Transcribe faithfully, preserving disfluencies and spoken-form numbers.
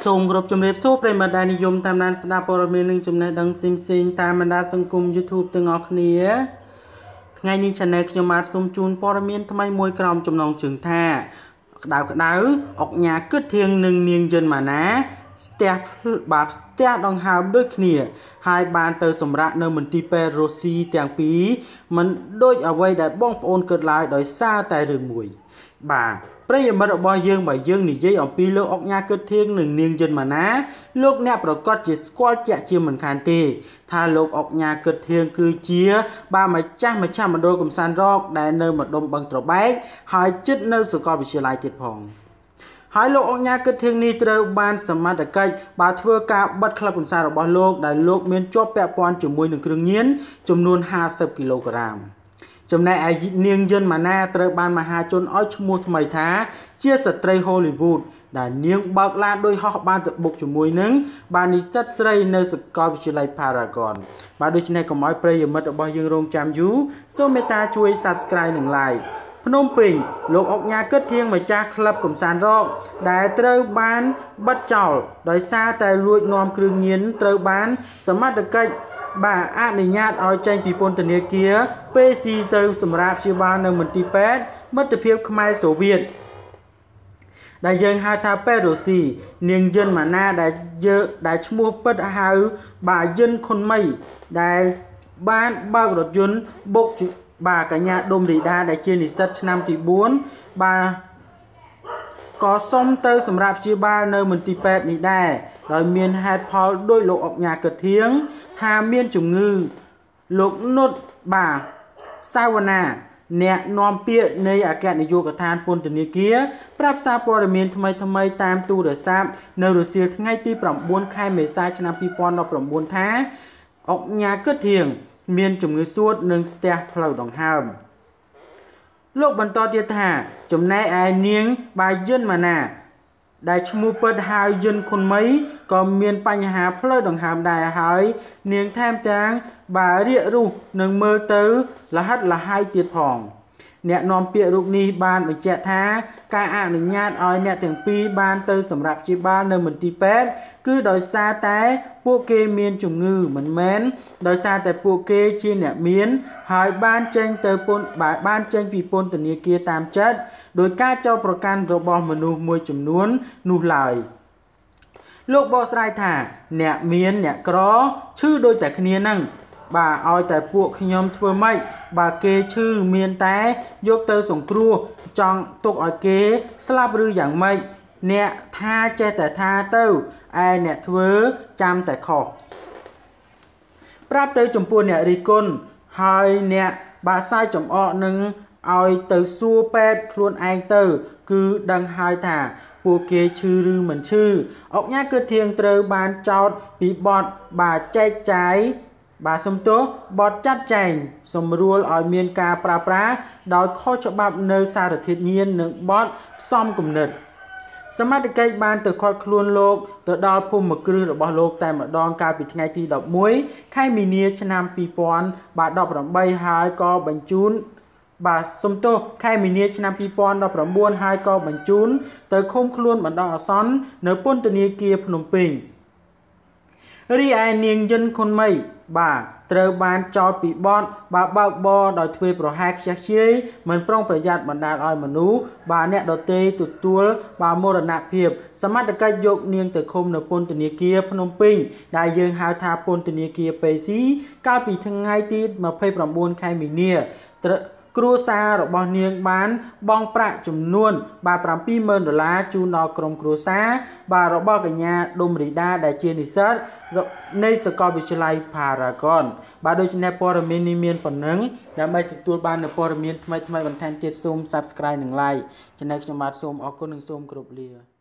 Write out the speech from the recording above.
សូមគោរពជំរាបសួរប្រិយមិត្តដែលនិយមតាមដានស្ដាប់ព័ត៌មាននិងចំណេះដឹងផ្សេងៗតាមបណ្ដាសង្គម YouTube ទាំងអស់គ្នាថ្ងៃនេះ Channel ខ្ញុំបាទសូមជូនព័ត៌មានថ្មីមួយក្រោមចំណងជើងថាក្តៅក្តៅអុកញ៉ាគិតធៀងនឹងនាងយិនម៉ាណាស្ទះបាទស្ទះដង្ហើមដូចគ្នាហើយបានទៅសម្រាប់នៅមន្ទីរពេទ្យរុស្ស៊ីទាំងពីរមិនដូចអ្វីដែលបងប្អូនគិតឡើយដោយសារតែរឿងមួយបាទប្រិយមិត្តរបស់យើងបើយើងនិយាយអំពីលោកអុកញ៉ាគិតធៀងនិងនាងយិនម៉ាណាលោកអ្នកប្រកាសជាស្គាល់ជាក់ជាមិនខានទេថាលោកអុកញ៉ាគិតធៀងគឺជាបាទម្ចាស់មជ្ឈមណ្ឌលកំសាន្តរកដែលនៅម្ដុំបឹងត្របែកហើយជិតនៅសាកលវិទ្យាល័យទៀតផងហើយលោកអុកញ៉ាគិតធៀងនេះត្រូវបានសមត្ថកិច្ចបាទធ្វើការបិទក្លឹបកំសាន្តរបស់លោកដែលលោកមានជាប់ពាក់ព័ន្ធជាមួយនឹងគ្រឿងញៀនចំនួនห้าสิบគីឡូក្រាមចំណែកឯនាងយិនម៉ាណាត្រូវបានមហាជនឲ្យឈ្មោះថ្មីថាជាស្ត្រី Hollywood ដែលនាងបើកឡានដោយហោះបានទៅបុកជាមួយនឹងបាននិស្សិតស្រីនៅសាកលវិទ្យាល័យ Paragon បាទដូច្នេះកុំឲ្យប្រិយមិត្តរបស់យើងរងចាំយូរសូមមេត្តាជួយ Subscribe និង Like ភ្នំពេញលោកអុកញ៉ាគិតធៀងម្ចាស់ក្លឹបកំសាន្តរកដែលត្រូវបានបិទចោលដោយសារតែលួចនាំគ្រឿងញៀនត្រូវបានសមត្ថកិច្ចបាទអនុញ្ញាតឲ្យចេញពីពន្ធនាគារពេស៊ីទៅសម្រាប់ព្យាបាលនៅមន្ទីរពេទ្យមិត្តភាពខ្មែរសូវៀតដែលយើងហៅថាពេទ្យរុស្ស៊ីនាងយិនម៉ាណាដែលយើងដែលឈ្មោះពិតហៅបាទយិនខុនមីដែលបានបើករថយន្តបុកបាទកញ្ញាដុំរីដាដែលជានិស្សិតឆ្នាំទីbốnបាទក៏សុំទៅសម្រាប់ព្យាបាលនៅមន្ទីរពេទ្យនេះដែរដោយមានហេតុផលដោយលោកអុកញ៉ាគិតធៀងថាមានជំងឺលោកនុតបាទសាវណ្ណាអ្នកនាំពាក្យនៃអគ្គនាយកដ្ឋានពន្ធនាគារប្រាប់សារព័ត៌មានថ្មីថ្មីតាមទូរស័ព្ទនៅរសៀលថ្ងៃទីnineខែមេសាឆ្នាំtwo thousand nineteenថាអុកញ៉ាគិតធៀងមានជំងឺសួតនិងស្ទះផ្លូវដង្ហើមលោកបន្តទៀតថាចំណែកឯនាងបាយយិនម៉ាណាដែលឈ្មោះពិតហៅយិនខុនមីក៏មានបញ្ហាផ្លូវដង្ហើមដែរហើយនាងថែមទាំងបាទរាករូសនឹងមើលទៅលហិតលហាយទៀតផងអ្នកនាំពាក្យរូបនេះបានបញ្ជាក់ថាការអនុញ្ញាតឲ្យអ្នកទាំងពីរបានទៅសម្រាប់ព្យាបាលនៅមន្ទីរពេទ្យគឺដោយសារតែពួកគេមានជំងឺមិនមែនដោយសារតែពួកគេជាអ្នកមានហើយបានចេញទៅពន្ធបាទបានចេញពីពន្ធនាគារតាមចិត្តដោយការចោទប្រកាន់របស់មនុស្សមួយចំនួននោះឡើយលោកបកស្រាយថាអ្នកមានអ្នកក្រឈឺដូចតែគ្នានឹងបាទឲ្យតែពួកខ្ញុំធ្វើម៉េចបើគេឈឺមានតែយកទៅសង្គ្រោះចង់ទុកឲ្យគេស្លាប់ឬយ៉ាងម៉េចអ្នកថាចេះតែថាទៅឯអ្នកធ្វើចាំតែខុសប្រាប់ទៅចំពោះអ្នករីគុណហើយអ្នកបាសាយចំអកនឹងឲ្យទៅសួរពេទ្យខ្លួនឯងទៅគឺដឹងហើយថាពួកគេឈឺឬមិនឈឺអុកញ៉ាគិតធៀងត្រូវបានចោទពីបទបាទចែកចាយបាទសំទោសបទចាត់ចែងសម្រួលឲ្យមានការប្រើប្រាស់ដោយខុសច្បាប់នៅសារធាតុញៀននិងបទផ្សំគំនិតសមត្ថកិច្ចបានទៅឃាត់ខ្លួនលោកទៅដល់ភូមិគ្រឹះរបស់លោកតែម្ដងកាលពីថ្ងៃទីelevenខែមីនាឆ្នាំtwo thousand eighteenហើយក៏បញ្ជូនបាទសំទោសខែមីនាឆ្នាំtwo thousand nineteenហើយក៏បញ្ជូនទៅឃុំខ្លួនបណ្ដោះអាសន្ននៅពន្ធនាគារភ្នំពេញរីឯនាងយិនខុនមីបាទត្រូវបានចោទពីបទបាទបើកបរដោយធ្វើប្រហែសខ្ជះខ្ជាយមិនប្រុងប្រយ័ត្នបណ្ដាលឲ្យមនុស្សបាទអ្នកដទៃទទួលបាទមរណភាពសមត្ថកិច្ចយកនាងទៅឃុំនៅពន្ធនាគារភ្នំពេញដែលយើងហៅថាពន្ធនាគារពេស៊ីកាលពីថ្ងៃទីtwenty-nineខែមីនាគ្រួសាររបស់នាងបានបង់ប្រាក់ចំនួនបាទseven thousandដុល្លារជូនដល់ក្រុមគ្រួសារបាទរបស់កញ្ញាដុំរីដាដែលជានិស្សិតនៃសាកលវិទ្យាល័យ Paragon បាទដូច្នេះព័ត៌មាននេះមានប៉ុណ្ណឹងដើម្បីទទួលបាននូវព័ត៌មានថ្មីៗបន្ថែមទៀតសូម Subscribe និង Like ចំណែកខ្ញុំបាទសូមអរគុណនិងសូមគោរពលា